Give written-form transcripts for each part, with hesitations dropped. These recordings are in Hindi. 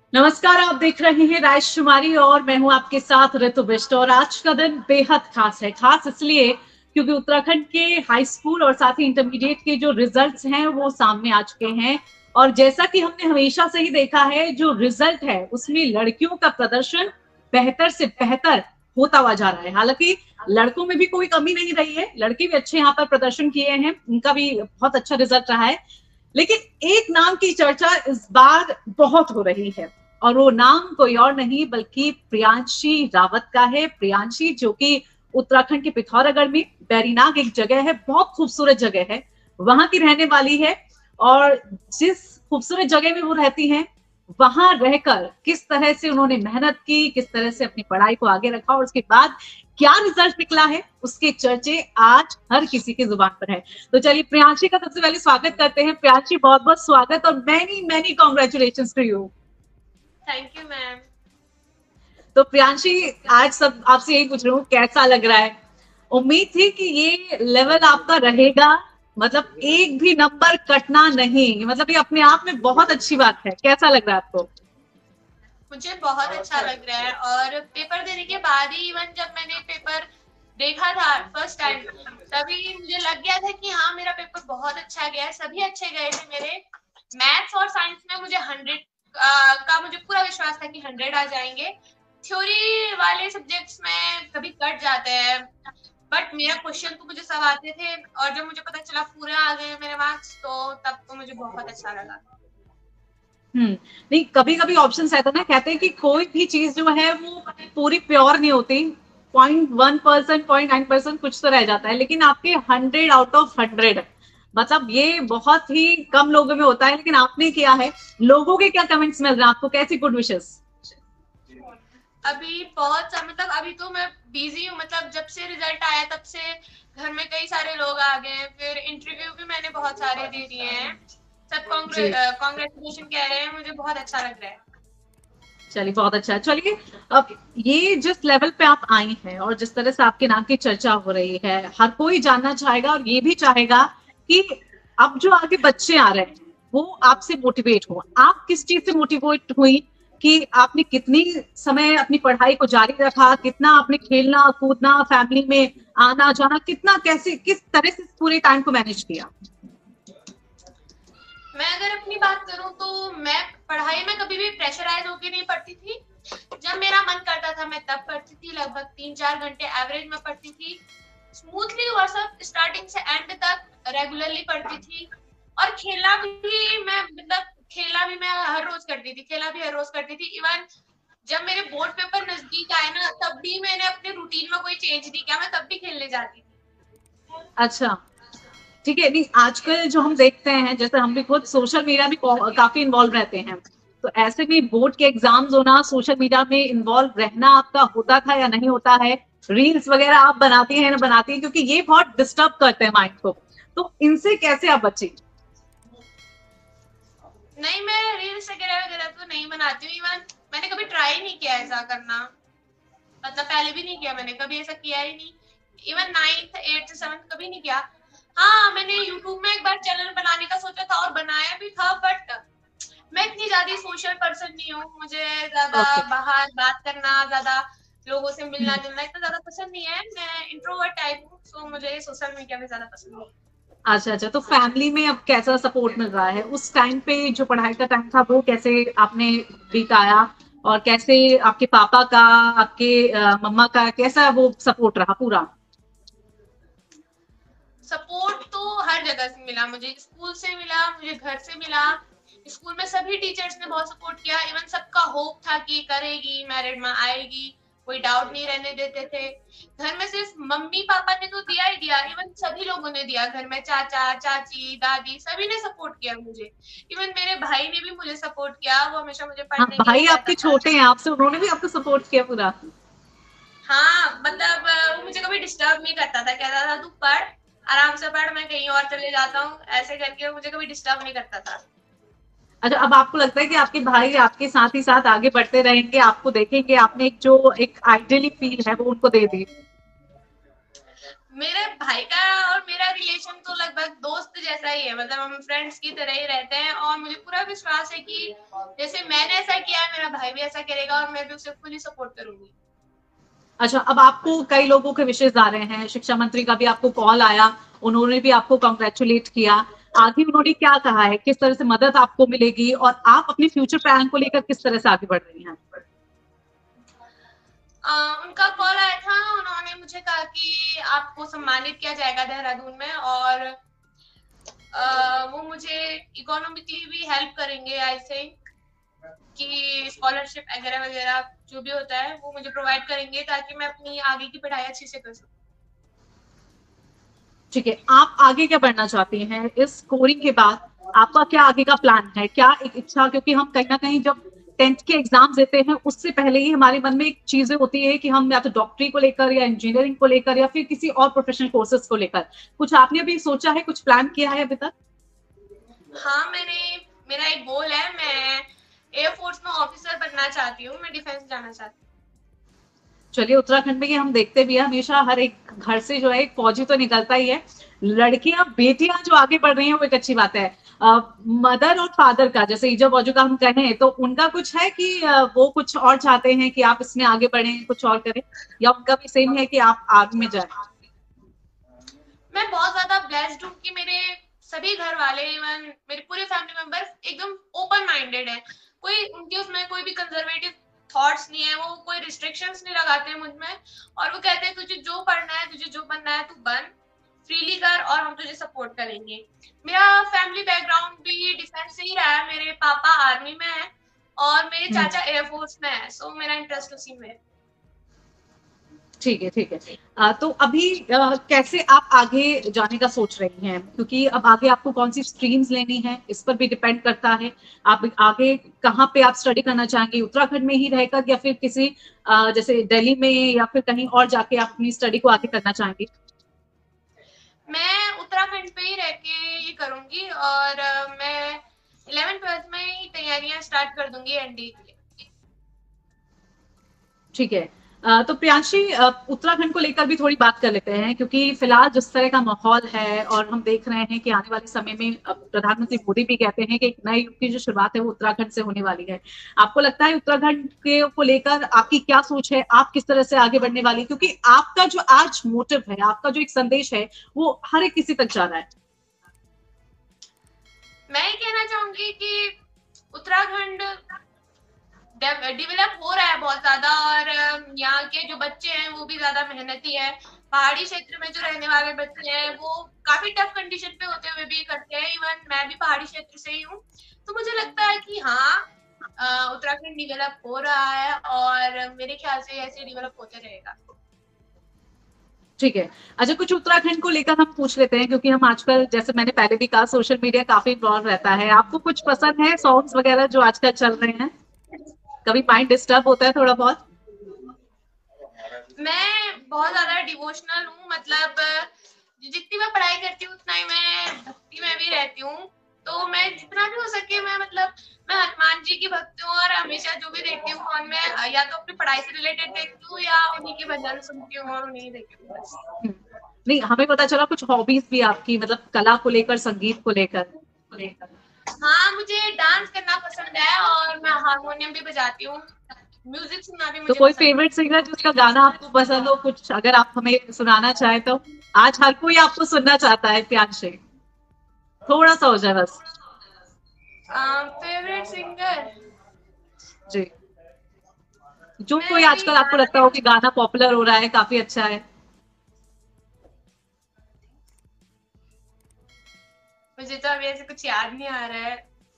नमस्कार, आप देख रहे हैं राजकुमारी और मैं हूं आपके साथ ऋतु बिष्ट। और आज का दिन बेहद खास है। खास इसलिए क्योंकि उत्तराखंड के हाई स्कूल और साथ ही इंटरमीडिएट के जो रिजल्ट्स हैं वो सामने आ चुके हैं। और जैसा कि हमने हमेशा से ही देखा है, जो रिजल्ट है उसमें लड़कियों का प्रदर्शन बेहतर से बेहतर होता हुआ जा रहा है। हालांकि लड़कों में भी कोई कमी नहीं रही है, लड़के भी अच्छे यहाँ पर प्रदर्शन किए हैं, उनका भी बहुत अच्छा रिजल्ट रहा है। लेकिन एक नाम की चर्चा इस बार बहुत हो रही है और वो नाम कोई और नहीं बल्कि प्रियांशी रावत का है। प्रियांशी जो कि उत्तराखंड के पिथौरागढ़ में बैरीनाग एक जगह है, बहुत खूबसूरत जगह है, वहां की रहने वाली है। और जिस खूबसूरत जगह में वो रहती हैं, वहां रहकर किस तरह से उन्होंने मेहनत की, किस तरह से अपनी पढ़ाई को आगे रखा और उसके बाद क्या रिजल्ट निकला है, उसके चर्चे आज हर किसी की जुबान पर है। तो चलिए प्रियांशी का सबसे पहले स्वागत करते हैं। प्रियांशी, बहुत बहुत स्वागत और many many congratulation to you. Thank you ma'am. तो प्रियांशी, आज सब आपसे यही पूछ रही हूँ, कैसा लग रहा है? उम्मीद थी कि ये लेवल आपका रहेगा, मतलब एक भी नंबर कटना नहीं, मतलब ये अपने आप में बहुत अच्छी बात है। कैसा लग रहा है आपको? मुझे बहुत अच्छा लग रहा है और पेपर देने के बाद ही इवन जब मैंने पेपर देखा था फर्स्ट टाइम, तभी मुझे लग गया था कि हाँ मेरा पेपर बहुत अच्छा गया है। सभी अच्छे गए थे मेरे। मैथ्स और साइंस में मुझे 100 का मुझे पूरा विश्वास था कि 100 आ जाएंगे। थ्योरी वाले सब्जेक्ट्स में कभी कट जाते हैं, बट मेरा क्वेश्चन तो मुझे सब आते थे और जब मुझे पता चला पूरे आ गए मेरे मार्क्स, तो तब तो मुझे बहुत अच्छा लगा। नहीं, कभी कभी ऑप्शन रहता है ना, कहते हैं कि कोई भी चीज जो है वो पूरी प्योर नहीं होती। 0.1%, 0.9% कुछ तो रह जाता है, लेकिन आपके 100 आउट ऑफ 100, मतलब ये बहुत ही कम लोगों में होता है, लेकिन आपने किया है। लोगों के क्या कमेंट्स मिल रहे हैं आपको? कैसी गुड विशेस? अभी बहुत मतलब अभी तो मैं बिजी हूँ। मतलब जब से रिजल्ट आया तब से घर में कई सारे लोग आ गए हैं। फिर इंटरव्यू भी मैंने बहुत सारे दे दिए हैं। सब जी, कांग्रेचुलेशन कह रहे हैं, मुझे बहुत अच्छा लग रहा है। चलिए बहुत अच्छा है। चलिए, अब ये जिस लेवल पे आप आई हैं और जिस तरह से आपके नाम की चर्चा हो रही है, हर कोई जानना चाहेगा और ये भी चाहेगा कि अब जो आगे बच्चे आ रहे हैं वो आपसे मोटिवेट हो। आप किस चीज से मोटिवेट हुई कि आपने कितनी समय अपनी पढ़ाई को जारी रखा, कितना आपने खेलना कूदना, फैमिली में आना जाना, कितना कैसे किस तरह से पूरे टाइम को मैनेज किया? मैं अगर अपनी बात करूं तो मैं पढ़ाई में कभी भी प्रेशराइज होकर नहीं पढ़ती थी। जब मेरा मन करता था मैं तब पढ़ती थी। लगभग 3-4 घंटे एवरेज में पढ़ती थी, स्मूथली और सब स्टार्टिंग से एंड तक रेगुलरली पढ़ती थी। और खेलना भी मैं मतलब खेला भी मैं हर रोज करती थी, खेला भी हर रोज करती थी। इवन जब मेरे बोर्ड पेपर नजदीक आए ना, तब भी मैंने अपने रूटीन में कोई चेंज नहीं किया, मैं तब भी खेलने जाती थी। अच्छा, ठीक है। नहीं, आजकल जो हम देखते हैं, जैसे हम भी खुद सोशल मीडिया में काफी इन्वॉल्व रहते हैं, तो ऐसे में बोर्ड के एग्जाम्स होना, सोशल मीडिया में इन्वॉल्व रहना आपका होता था या नहीं होता है? रील्स वगैरह आप बनाती हैं ना बनाती हैं? क्योंकि ये बहुत डिस्टर्ब करते हैं माइंड को, तो इनसे कैसे आप बचें? नहीं, मैं रील्स वगैरह वगैरह तो नहीं बनाती हूँ। इवन मैंने कभी ट्राई नहीं किया ऐसा करना। मतलब पहले भी नहीं किया, मैंने कभी ऐसा किया ही नहीं। इवन 9th 8th 7th कभी नहीं किया। हाँ, मैंने यूट्यूब में एक बार चैनल बनाने का सोचा था और बनाया भी था, बट मैं इतनी ज्यादा सोशल पर्सन नहीं हूँ। मुझे ज्यादा ओके। बाहर बात करना, ज्यादा लोगों से मिलना जुलना इतना ज्यादा पसंद नहीं है। मैं इंट्रोवर्ट टाइप हूँ, तो मुझे सोशल मीडिया में ज्यादा पसंद नहीं है। अच्छा अच्छा, तो फैमिली में अब कैसा सपोर्ट मिल रहा है? उस टाइम पे जो पढ़ाई का टाइम था वो कैसे आपने बिताया, और कैसे आपके पापा का, आपके मम्मा का कैसा वो सपोर्ट रहा पूरा? सपोर्ट तो हर जगह से मिला मुझे। स्कूल से मिला, मुझे घर से मिला। स्कूल में सभी टीचर्स ने बहुत सपोर्ट किया। इवन सबका होप था कि करेगी, मेरिट में आएगी, कोई डाउट नहीं रहने देते थे। घर में सिर्फ मम्मी पापा ने तो दिया ही दिया, इवन सभी लोगों ने दिया। घर में चाचा चाची दादी सभी ने सपोर्ट किया मुझे। इवन मेरे भाई ने भी मुझे सपोर्ट किया, वो हमेशा मुझे हाँ, पढ़ने के लिए भाई कहता आपके था। छोटे हैं आपसे, उन्होंने भी आपको सपोर्ट किया पूरा? हाँ मतलब वो मुझे कभी डिस्टर्ब नहीं करता था, कहता था तू पढ़, आराम से पढ़, मैं कहीं और चले जाता हूँ, ऐसे करके वो मुझे कभी डिस्टर्ब नहीं करता था। अच्छा, अब आपको लगता है कि आपके भाई आपके साथ ही साथ आगे बढ़ते रहेंगे, आपको देखेंगे, आपने एक जो एक आइडियली फील है वो उनको दे दी? मेरे भाई का और मेरा रिलेशन तो लगभग दोस्त जैसा ही है, मतलब हम फ्रेंड्स की तरह ही रहते हैं, और मुझे पूरा विश्वास है कि जैसे मैंने ऐसा किया है मेरा भाई भी ऐसा करेगा, और मैं भी उसे फुली सपोर्ट करूंगी। अच्छा, अब आपको कई लोगों के विशेष आ रहे हैं, शिक्षा मंत्री का भी आपको कॉल आया, उन्होंने भी आपको कांग्रेचुलेट किया। आगे उन्होंने क्या कहा है, किस तरह से मदद आपको मिलेगी और आप अपने फ्यूचर प्लान को लेकर किस तरह से आगे बढ़ रही हैं? उनका कॉल आया था, उन्होंने मुझे कहा कि आपको सम्मानित किया जाएगा देहरादून में, और वो मुझे इकोनॉमिकली भी हेल्प करेंगे, आई थिंक कि स्कॉलरशिप वगैरह वगैरह जो भी होता है वो मुझे प्रोवाइड करेंगे, ताकि मैं अपनी आगे की पढ़ाई अच्छे से कर सकूं। ठीक है, आप आगे क्या बढ़ना चाहती हैं इस स्कोरिंग के बाद? आपका क्या आगे का प्लान है, क्या एक इच्छा? क्योंकि हम कहीं ना कहीं जब 10th के एग्जाम देते हैं उससे पहले ही हमारे मन में एक चीजें होती है कि हम या तो डॉक्टरी को लेकर या इंजीनियरिंग को लेकर या फिर किसी और प्रोफेशनल कोर्सेज को लेकर कुछ आपने भी सोचा है, कुछ प्लान किया है अभी तक? हाँ, मेरा एक गोल है, मैं एयरफोर्स में ऑफिसर बनना चाहती हूँ, मैं डिफेंस जाना चाहती हूँ। चलिए, उत्तराखंड में ये हम देखते भी है हमेशा, हर एक घर से जो है एक फौजी तो निकलता ही है। लड़कियां बेटियां जो आगे बढ़ रही हैं वो एक अच्छी बात है। मदर और फादर का, जैसे ईजा बाजू का हम कहें, तो उनका कुछ है कि वो कुछ और चाहते हैं कि आप इसमें आगे बढ़ें, कुछ और करें, या उनका भी सेम है कि आप आगे में जाएं? मैं बहुत ज्यादा ब्लेस्ड हूँ कि मेरे सभी घर वाले, इवन मेरे पूरे फैमिली मेंबर्स एकदम ओपन माइंडेड है, कोई उनके उसमें कोई भी कंजर्वेटिव थॉट्स नहीं है, वो कोई रिस्ट्रिक्शंस नहीं लगाते हैं मुझ में, और वो कहते हैं तुझे जो पढ़ना है, तुझे जो बनना है तू बन, फ्रीली कर, और हम तुझे सपोर्ट करेंगे। मेरा फैमिली बैकग्राउंड भी डिफेंस से ही रहा है, मेरे पापा आर्मी में है और मेरे चाचा एयरफोर्स में है, सो मेरा इंटरेस्ट उसी में है। ठीक है, ठीक है। तो अभी कैसे आप आगे जाने का सोच रही हैं? क्योंकि अब आगे आपको कौन सी स्ट्रीम्स लेनी है इस पर भी डिपेंड करता है। आप आगे कहाँ पे आप स्टडी करना चाहेंगे, उत्तराखंड में ही रहकर या फिर किसी जैसे दिल्ली में या फिर कहीं और जाके आप अपनी स्टडी को आगे करना चाहेंगे? मैं उत्तराखंड पे ही रह के ये करूंगी, और मैं 11th-12th में ही तैयारियां स्टार्ट कर दूंगी एनडीए के लिए। ठीक है। तो प्रियांशी, उत्तराखंड को लेकर भी थोड़ी बात कर लेते हैं, क्योंकि फिलहाल जिस तरह का माहौल है और हम देख रहे हैं कि आने वाले समय में प्रधानमंत्री मोदी भी कहते हैं कि एक नए युग की जो शुरुआत है वो उत्तराखंड से होने वाली है। आपको लगता है उत्तराखंड के को लेकर आपकी क्या सोच है, आप किस तरह से आगे बढ़ने वाली? क्योंकि आपका जो आज मोटिव है, आपका जो एक संदेश है, वो हर एक किसी तक जा रहा है। मैं ये कहना चाहूंगी कि उत्तराखंड डेवलप हो रहा है बहुत ज्यादा, और यहाँ के जो बच्चे हैं वो भी ज्यादा मेहनती है। पहाड़ी क्षेत्र में जो रहने वाले बच्चे हैं वो काफी टफ कंडीशन पे होते हुए भी करते हैं, इवन मैं भी पहाड़ी क्षेत्र से ही हूँ, तो मुझे लगता है कि हाँ, उत्तराखंड डेवलप हो रहा है, और मेरे ख्याल से ऐसे डेवलप होते रहेगा। ठीक है। अच्छा, कुछ उत्तराखंड को लेकर हम पूछ लेते हैं, क्योंकि हम आजकल, जैसे मैंने पहले भी कहा, सोशल मीडिया काफी इन्वॉल्व रहता है। आपको कुछ पसंद है सॉन्ग्स वगैरह जो आजकल चल रहे हैं? कभी माइंड डिस्टर्ब होता है थोड़ा बहुत? मैं बहुत ज्यादा डिवोशनल हूँ, मतलब जितनी मैं पढ़ाई करती हूँ उतना ही मैं भक्ति में भी रहती हूँ, तो मैं जितना भी हो सके मैं हनुमान जी की भक्त हूँ, और हमेशा जो भी देखती हूँ फोन में या तो अपनी पढ़ाई से रिलेटेड देखती हूँ या उन्हीं के भजन सुनती हूँ और उन्हीं देखती हूँ बस। नहीं, हमें पता चला कुछ हॉबीज भी आपकी, मतलब कला को लेकर, संगीत को लेकर। हाँ, मुझे डांस करना पसंद है और मैं हारमोनियम भी बजाती हूँ, म्यूजिक सुनना भी तो मुझे कोई पसंद फेवरेट सिंगर जिसका गाना आपको पसंद हो, कुछ अगर आप हमें सुनाना चाहे तो? आज हर कोई आपको सुनना चाहता है, प्रियांशी, थोड़ा सा हो जाए बस। है। फेवरेट सिंगर जी, जो मैं कोई अभी आजकल आपको लगता हो कि गाना पॉपुलर हो रहा है, काफी अच्छा है। मुझे तो अभी ऐसे कुछ याद नहीं आ रहा है।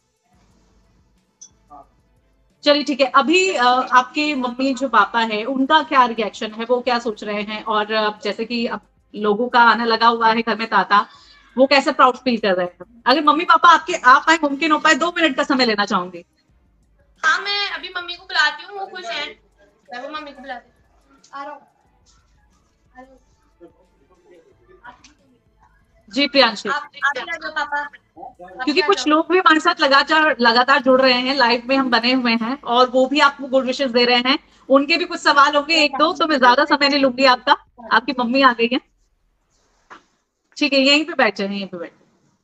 चलिए, ठीक है। अभी आपके मम्मी जो पापा है उनका क्या रिएक्शन है, वो क्या सोच रहे हैं? और जैसे कि अब लोगों का आना लगा हुआ है घर में, ताता, वो कैसे प्राउड फील कर रहे हैं? अगर मम्मी पापा आपके आ पाए, मुमकिन हो पाए, 2 मिनट का समय लेना चाहूंगी। हाँ, मैं अभी मम्मी को बुलाती हूँ, वो खुश है, मैं भी मम्मी को बुलाती हूँ। आ रहा हूँ। जी प्रियांशी, आप भी आ जाओ पापा, क्योंकि कुछ लोग भी हमारे साथ लगातार लगातार जुड़ रहे हैं, लाइव में हम बने हुए हैं और वो भी आपको गुड विशेष दे रहे हैं। उनके भी कुछ सवाल होंगे, एक दो, तो मैं ज्यादा समय नहीं लूंगी आपका। आपकी मम्मी आ गई है। ठीक है, यहीं पे बैठे हैं, यहीं पे बैठे।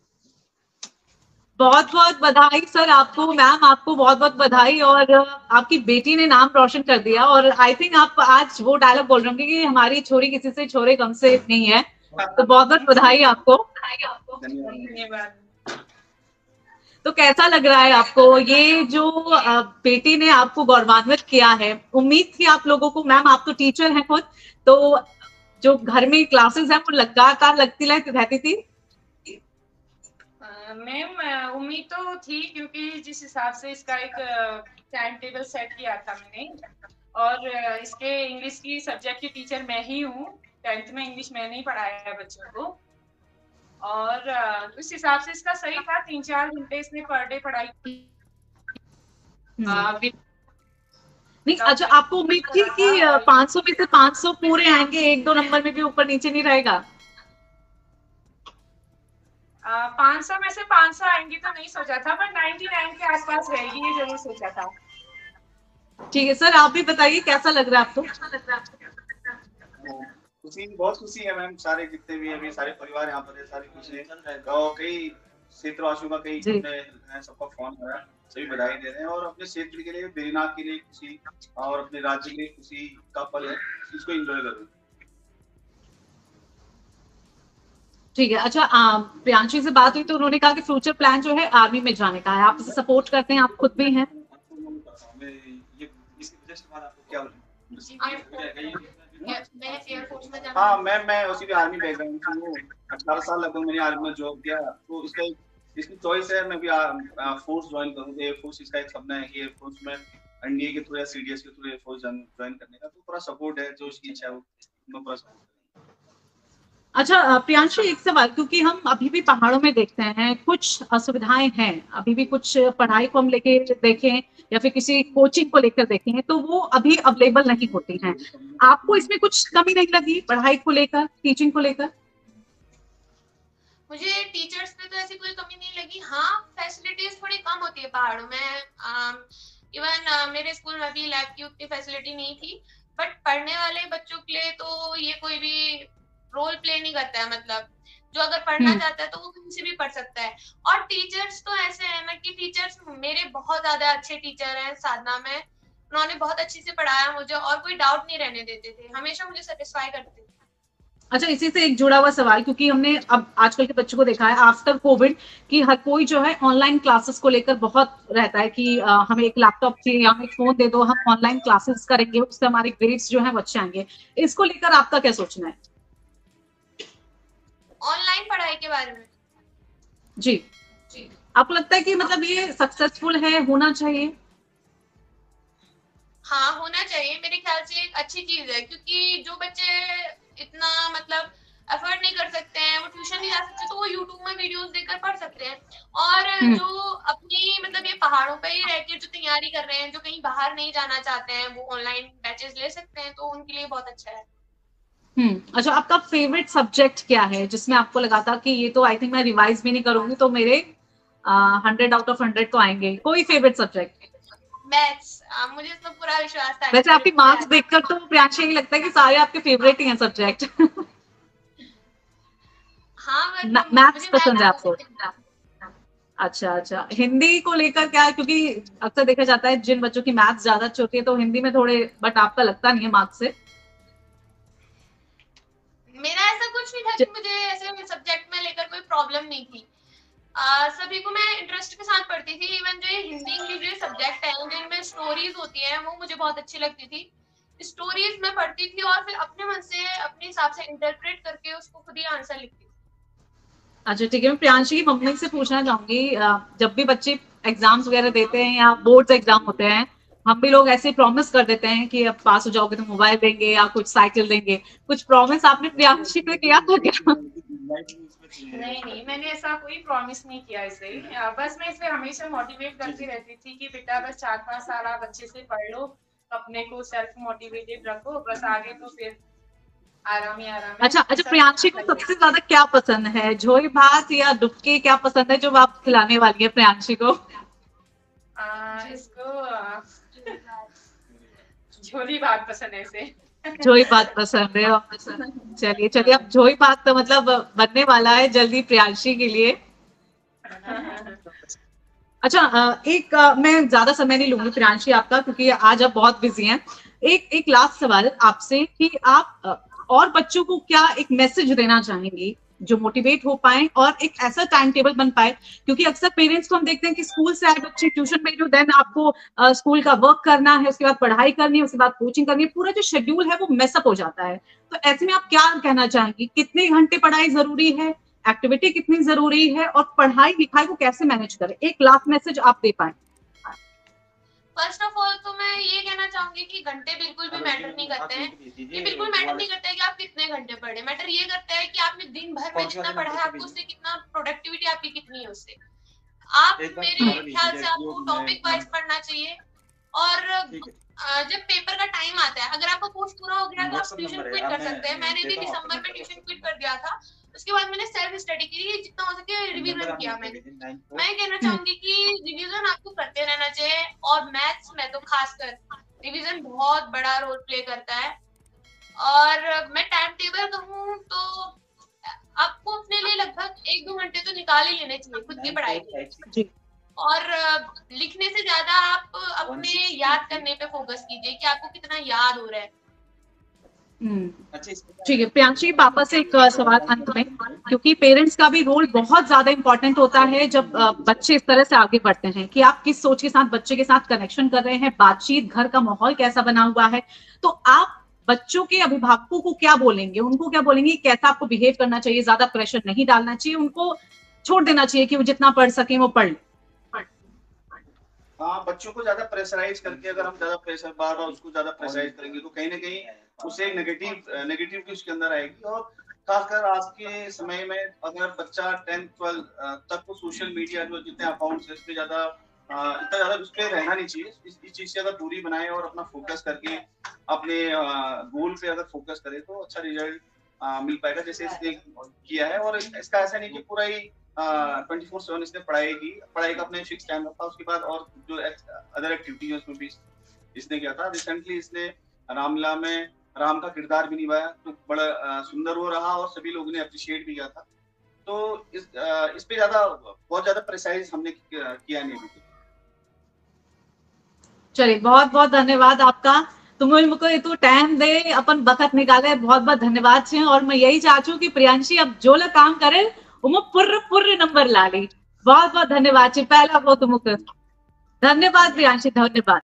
बहुत बहुत बधाई सर आपको, मैम आपको बहुत बहुत बधाई। और आपकी बेटी ने नाम रोशन कर दिया, और आई थिंक आप आज वो डायलॉग बोल रहे होंगे कि हमारी छोरी किसी से छोरे गम से नहीं है। तो बहुत बहुत बधाई आपको। धन्यवाद। तो कैसा लग रहा है आपको ये जो बेटी ने आपको गौरवान्वित किया है? उम्मीद थी आप लोगों को, मैम आप तो टीचर हैं खुद, तो जो घर में क्लासेस है वो लगातार लगती रहती थी? मैम उम्मीद तो थी, क्योंकि जिस हिसाब से इसका एक टाइम टेबल सेट किया था मैंने, और इसके इंग्लिश की सब्जेक्ट की टीचर मैं ही हूँ। 10th में इंग्लिश मैंने ही पढ़ाया है बच्चों को, और उस हिसाब से इसका सही था। 3-4 घंटे इसने पर डे पढ़ाई की। नहीं, अच्छा आपको उम्मीद थी कि 500 में से 500 पूरे आएंगे, 1-2 नंबर में भी ऊपर नीचे नहीं रहेगा? 500 में से 500 आएंगी तो नहीं सोचा था, पर 99 के आसपास रहेगी ये जरूर सोचा था। ठीक है सर, आप भी बताइए कैसा लग रहा है आपको? खुशी, बहुत खुशी है मैम। सारे जितने भी अभी सारे परिवार यहाँ पर है, सारी खुशी है। गाँव कई क्षेत्रवासियों का कई सबका फोन आया, सभी बधाई दे रहे हैं, और अपने क्षेत्र के लिए, बेरीनाथ के लिए खुशी, और अपने राज्य के लिए खुशी का पल है, इसको एंजॉय करो। ठीक है। अच्छा, प्रियांशी से बात हुई तो उन्होंने कहा कि फ्यूचर प्लान जो है आर्मी में जाने का है। आप इसे सपोर्ट करते हैं? आप खुद भी हैं? हाँ मैम, मैं उसी भी आर्मी बैकग्राउंड से हूँ। 18 साल लगभग मैंने आर्मी में जॉब किया, तो इसकी चॉइस है मैं भी फोर्स ज्वाइन करूँ। एयरफोर्स इसका एक सपना है कि एयरफोर्स में एनडीए के थ्रू या सीडीएस के थ्रू एयरफोर्स ज्वाइन करने का, तो पूरा सपोर्ट है। जो उसकी इच्छा है वो पूरा सपोर्ट। अच्छा प्रियांशी, एक सवाल, क्योंकि हम अभी भी पहाड़ों में देखते हैं कुछ असुविधाएं हैं, अभी भी कुछ पढ़ाई को हम लेके देखें या फिर किसी कोचिंग को लेकर देखें तो वो अभी अवेलेबल नहीं होती हैं। आपको इसमें कुछ कमी नहीं लगी पढ़ाई को लेकर, टीचिंग को लेकर? मुझे टीचर्स में तो ऐसी कोई कमी नहीं लगी। हाँ, फैसिलिटीज थोड़ी कम होती है पहाड़ों में। इवन मेरे स्कूल में भी लैब की उतनी फैसिलिटी नहीं थी, बट पढ़ने वाले बच्चों के लिए तो ये कोई भी रोल प्ले नहीं करता है। मतलब जो अगर पढ़ना चाहता है तो वो कहीं से भी पढ़ सकता है। और टीचर्स तो ऐसे है ना कि टीचर्स मेरे बहुत ज्यादा अच्छे टीचर हैं साधना में। उन्होंने बहुत अच्छे से पढ़ाया मुझे, और कोई डाउट नहीं रहने देते थे, हमेशा मुझे सेटिस्फाई करते थे। अच्छा, इसी से एक जुड़ा हुआ सवाल, क्योंकि हमने अब आजकल के बच्चों को देखा है आफ्टर कोविड कि हर कोई जो है ऑनलाइन क्लासेस को लेकर बहुत रहता है कि हमें एक लैपटॉप चाहिए या हमें एक फोन दे दो, हम ऑनलाइन क्लासेस करेंगे, उससे हमारे ग्रेड्स जो है वो अच्छे आएंगे। इसको लेकर आपका क्या सोचना है? ऑनलाइन पढ़ाई के बारे में जी, आपको लगता है कि मतलब ये सक्सेसफुल है, होना चाहिए? हाँ, होना चाहिए। मेरे ख्याल से एक अच्छी चीज है, क्योंकि जो बच्चे इतना मतलब एफर्ट नहीं कर सकते हैं, वो ट्यूशन नहीं जा सकते, तो वो यूट्यूब में वीडियोस देखकर पढ़ सकते हैं। और जो अपनी मतलब ये पहाड़ों पे ही रह के जो तैयारी कर रहे हैं, जो कहीं बाहर नहीं जाना चाहते हैं, वो ऑनलाइन बैचेस ले सकते हैं, तो उनके लिए बहुत अच्छा है। अच्छा, आपका फेवरेट सब्जेक्ट क्या है जिसमें आपको लगा था कि ये तो आई थिंक मैं रिवाइज भी नहीं करूंगी तो मेरे 100 आउट ऑफ 100 तो आएंगे? कोई फेवरेट सब्जेक्ट? मैथ्स। मुझे इसमें पूरा विश्वास था। वैसे आपकी मार्क्स देखकर तो प्रियांशी यही लगता है कि सारे आपके फेवरेट ही हैं सब्जेक्ट। हाँ, मैथ्स पसंद है आपको? अच्छा अच्छा, हिंदी को लेकर क्या? क्योंकि अक्सर देखा जाता है जिन बच्चों की मैथ्स ज्यादा अच्छी होती है तो हिंदी में थोड़े, बट आपका लगता नहीं है मार्क्स से? मेरा ऐसा कुछ नहीं था कि मुझे ऐसे सब्जेक्ट में लेकर कोई प्रॉब्लम नहीं थी। सभी को मैं इंटरेस्ट के साथ पढ़ती थी। इवन जो हिंदी इंग्लिश जो सब्जेक्ट है जिनमें स्टोरीज होती है वो मुझे बहुत अच्छी लगती थी। स्टोरीज मैं पढ़ती थी और फिर अपने मन से अपने हिसाब से इंटरप्रेट करके उसको खुद ही आंसर लिखती थी। अच्छा ठीक है, मैं प्रियांशी की मम्मी से पूछना चाहूंगी, जब भी बच्चे एग्जाम्स वगैरह देते हैं या बोर्ड्स एग्जाम होते हैं, हम भी लोग ऐसे प्रॉमिस कर देते हैं कि अब पास हो जाओगे तो मोबाइल देंगे या कुछ साइकिल देंगे। कुछ प्रॉमिस आपने प्रियांशी को किया था क्या? नहीं, मैंने ऐसा कोई प्रॉमिस नहीं किया इसे। बस मैं इसे हमेशा मोटिवेट करती रहती थी कि बेटा बस 4-5 साल आप अच्छे से पढ़ लो, अपने को सेल्फ मोटिवेटेड रखो, बस आगे तो फिर आराम ही आराम है। अच्छा, प्रियांशी को सबसे ज्यादा क्या पसंद है, झोली भात या डुबकी? क्या पसंद है जो आप खिलाने वाली है प्रियांशी को? इसको झोली भात पसंद है इसे। जोई बात पसंद है। चलिए चलिए, अब जोई बात तो मतलब बनने वाला है जल्दी प्रियांशी के लिए। अच्छा, मैं ज्यादा समय नहीं लूंगी प्रियांशी आपका, क्योंकि आज आप बहुत बिजी हैं। एक लास्ट सवाल आपसे कि आप और बच्चों को क्या एक मैसेज देना चाहेंगी जो मोटिवेट हो पाए और एक ऐसा टाइम टेबल बन पाए, क्योंकि अक्सर पेरेंट्स को हम देखते हैं कि स्कूल से आए बच्चे ट्यूशन भेजो, देन आपको स्कूल का वर्क करना है, उसके बाद पढ़ाई करनी है, उसके बाद कोचिंग करनी है, पूरा जो शेड्यूल है वो मेसअप हो जाता है। तो ऐसे में आप क्या कहना चाहेंगी, कितने घंटे पढ़ाई जरूरी है, एक्टिविटी कितनी जरूरी है, और पढ़ाई लिखाई को कैसे मैनेज करें, एक लास्ट मैसेज आप दे पाए। फर्स्ट ऑफ ऑल तो मैं ये कहना चाहूंगी कि घंटे बिल्कुल भी मैटर नहीं करते हैं। ये बिल्कुल मैटर नहीं करता है कि आप कितने घंटे पढ़े, मैटर ये करता है कि आपने दिन भर में जितना पढ़ा है आपको उससे कितना प्रोडक्टिविटी आपकी कितनी है उससे। आप मेरे ख्याल से आपको टॉपिक वाइज पढ़ना चाहिए, और जब पेपर का टाइम आता है, अगर आपका कोर्स पूरा हो गया तो आप ट्यूशन क्विट कर सकते हैं। मैंने भी दिसंबर में ट्यूशन क्विट कर दिया था, उसके बाद मैंने सेल्फ स्टडी की, जितना हो सके रिवीजन किया मैंने। मैं कहना चाहूंगी कि रिवीजन आपको करते रहना चाहिए, और मैथ्स में तो खासकर रिवीजन बहुत बड़ा रोल प्ले करता है। और मैं टाइम टेबल कहूँ तो आपको अपने लिए लगभग 1-2 घंटे तो निकाल ही लेने चाहिए खुद की पढ़ाई के लिए। और लिखने से ज्यादा आप अपने याद करने पे फोकस कीजिए कि आपको कितना याद हो रहा है। ठीक है प्रियांशी, पापा से एक सवाल अंत में, क्योंकि पेरेंट्स का भी रोल बहुत ज्यादा इंपॉर्टेंट होता है जब बच्चे इस तरह से आगे बढ़ते हैं, कि आप किस सोच के साथ बच्चे के साथ कनेक्शन कर रहे हैं, बातचीत, घर का माहौल कैसा बना हुआ है। तो आप बच्चों के अभिभावकों को क्या बोलेंगे, उनको क्या बोलेंगे, कैसा आपको बिहेव करना चाहिए, ज्यादा प्रेशर नहीं डालना चाहिए, उनको छोड़ देना चाहिए कि वो जितना पढ़ सके वो पढ़? हाँ, बच्चों को ज्यादा प्रेशराइज करके, अगर हम ज्यादा प्रेशर बार बार उसको ज्यादा प्रेशराइज करेंगे तो कहीं ना कहीं उससे एक नेगेटिविटी उसके अंदर आएगी। और खासकर आज के समय में अगर बच्चा 10th 12 तक तो सोशल मीडिया जो जितने अकाउंट्स है इस पे ज्यादा इतना ज्यादा उस पर रहना नहीं चाहिए। इस चीज से अगर दूरी बनाए और अपना फोकस करके अपने गोल पे अगर फोकस करे तो अच्छा रिजल्ट मिल पाएगा, जैसे इसने किया है। और इसका ऐसा नहीं कि पूरा ही 24/7 इसने पढ़ाई का अपने फिक्स टाइम रखा, उसके बाद और जो अदर एक्टिविटी है उसमें भी इसने किया था। रिसेंटली इसने रामलीला में राम का किरदार भी निभाया, तो बड़ा सुंदर वो रहा और सभी लोगों ने अप्रिशिएट भी किया था। तो इस पे बहुत ज्यादा प्रिसाइज हमने किया नहीं अभी। चलिए, बहुत बहुत धन्यवाद आपका, तुमको तो टाइम दे अपन वक्त निकाले, बहुत बहुत धन्यवाद छे। और मैं यही चाहती हूँ कि प्रियांशी अब जो लोग काम करे वो पूर्ण नंबर ला ली। बहुत बहुत धन्यवाद छे, पहला वो तुमको धन्यवाद प्रियांशी, धन्यवाद।